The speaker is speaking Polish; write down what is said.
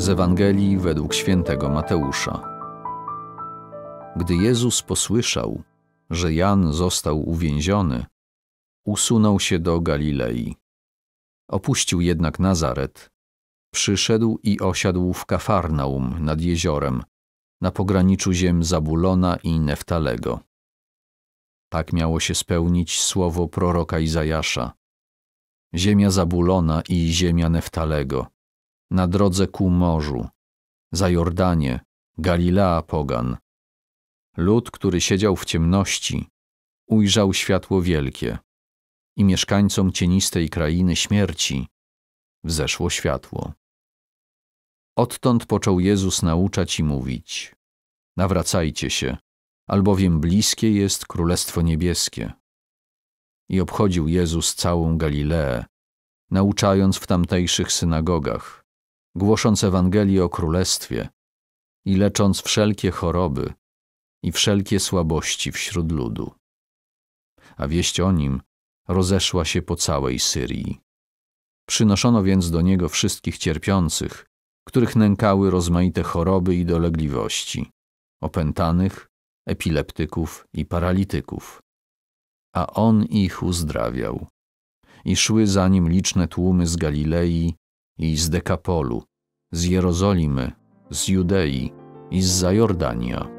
Z Ewangelii według świętego Mateusza. Gdy Jezus posłyszał, że Jan został uwięziony, usunął się do Galilei. Opuścił jednak Nazaret, przyszedł i osiadł w Kafarnaum nad jeziorem, na pograniczu ziem Zabulona i Neftalego. Tak miało się spełnić słowo proroka Izajasza. Ziemia Zabulona i ziemia Neftalego, na drodze ku morzu, za Jordanie, Galilea pogan. Lud, który siedział w ciemności, ujrzał światło wielkie i mieszkańcom cienistej krainy śmierci wzeszło światło. Odtąd począł Jezus nauczać i mówić: nawracajcie się, albowiem bliskie jest Królestwo Niebieskie. I obchodził Jezus całą Galileę, nauczając w tamtejszych synagogach, głosząc Ewangelię o Królestwie i lecząc wszelkie choroby i wszelkie słabości wśród ludu. A wieść o Nim rozeszła się po całej Syrii. Przynoszono więc do Niego wszystkich cierpiących, których nękały rozmaite choroby i dolegliwości, opętanych, epileptyków i paralityków. A On ich uzdrawiał. I szły za Nim liczne tłumy z Galilei i z Dekapolu, z Jerozolimy, z Judei i z Jordanii.